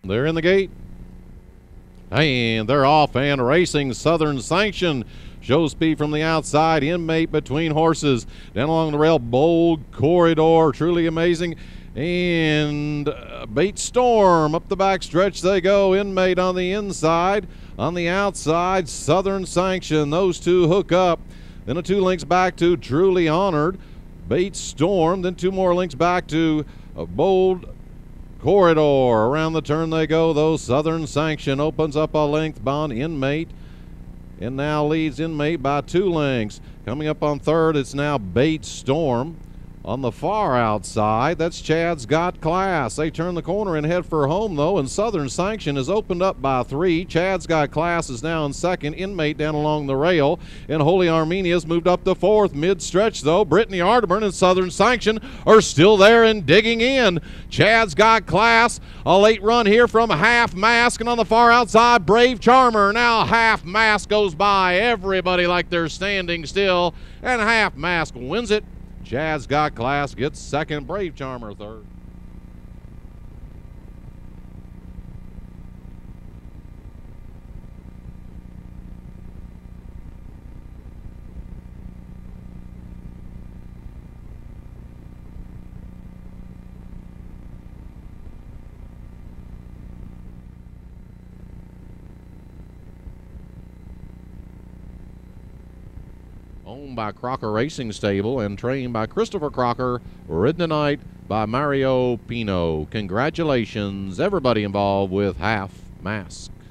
They're in the gate. And they're off and racing. Southern Sanction. Show speed from the outside. Inmate between horses. Down along the rail. Bold Corridor. Truly amazing. And Bait Storm. Up the back stretch they go. Inmate on the inside. On the outside, Southern Sanction. Those two hook up. Then a 2 lengths back to Truly Honored. Bait Storm. Then 2 more lengths back to Bold Corridor. Around the turn they go, though. Southern Sanction opens up a length on Inmate and now leads Inmate by 2 lengths. Coming up on third, it's now Bait Storm. On the far outside, that's Chad's Got Class. They turn the corner and head for home, though, and Southern Sanction is opened up by 3. Chad's Got Class is now in second. Inmate down along the rail, and Holy Armenia's moved up to fourth. Mid-stretch, though, Brittany Arterburn and Southern Sanction are still there and digging in. Chad's Got Class, a late run here from Half Mask, and on the far outside, Brave Charmer. Now Half Mask goes by everybody like they're standing still, and Half Mask wins it. Chad's Got Class gets second, Brave Charmer third. Owned by Crocker Racing Stable and trained by Christopher Crocker, ridden tonight by Mario Pino. Congratulations, everybody involved with Half Mask.